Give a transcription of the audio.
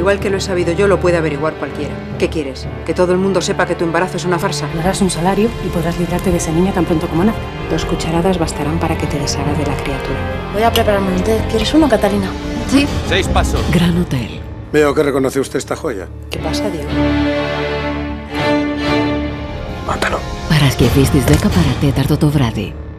igual que lo he sabido yo, lo puede averiguar cualquiera. ¿Qué quieres? ¿Que todo el mundo sepa que tu embarazo es una farsa? Darás un salario y podrás librarte de esa niña tan pronto como nazca. 2 cucharadas bastarán para que te deshagas de la criatura. Voy a prepararme un té. ¿Quieres uno, Catalina? Sí. 6 pasos. Gran Hotel. Veo que reconoce usted esta joya. ¿Qué pasa, Diego? Μάταλο. Παρασκευή στις 10 παρατέταρτο το βράδυ.